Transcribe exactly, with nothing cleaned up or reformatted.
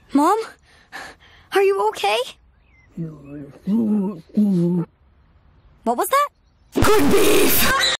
Mom? Are you okay? What was that? Good beef!